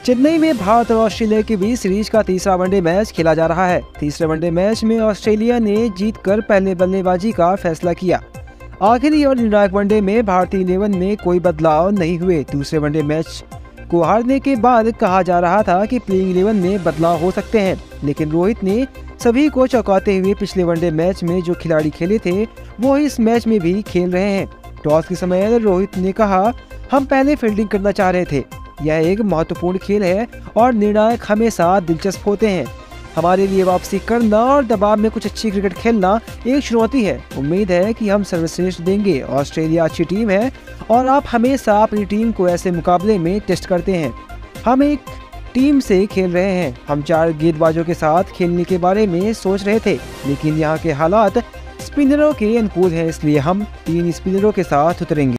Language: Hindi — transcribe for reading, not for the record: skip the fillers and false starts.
चेन्नई में भारत और ऑस्ट्रेलिया के बीच सीरीज का तीसरा वनडे मैच खेला जा रहा है। तीसरे वनडे मैच में ऑस्ट्रेलिया ने जीतकर पहले बल्लेबाजी का फैसला किया। आखिरी और निर्णायक वनडे में भारतीय 11 में कोई बदलाव नहीं हुए। दूसरे वनडे मैच को हारने के बाद कहा जा रहा था कि प्लेइंग 11 में बदलाव हो सकते हैं, लेकिन रोहित ने सभी को चौंकाते हुए पिछले वनडे मैच में जो खिलाड़ी खेले थे वो इस मैच में भी खेल रहे हैं। टॉस के समय रोहित ने कहा, हम पहले फील्डिंग करना चाह रहे थे। यह एक महत्वपूर्ण खेल है और निर्णायक हमेशा दिलचस्प होते हैं। हमारे लिए वापसी करना और दबाव में कुछ अच्छी क्रिकेट खेलना एक चुनौती है। उम्मीद है कि हम सर्वश्रेष्ठ देंगे। ऑस्ट्रेलिया अच्छी टीम है और आप हमेशा अपनी टीम को ऐसे मुकाबले में टेस्ट करते हैं। हम एक टीम से खेल रहे हैं। हम 4 गेंदबाजों के साथ खेलने के बारे में सोच रहे थे, लेकिन यहाँ के हालात स्पिनरों के अनुकूल हैं, इसलिए हम 3 स्पिनरों के साथ उतरेंगे।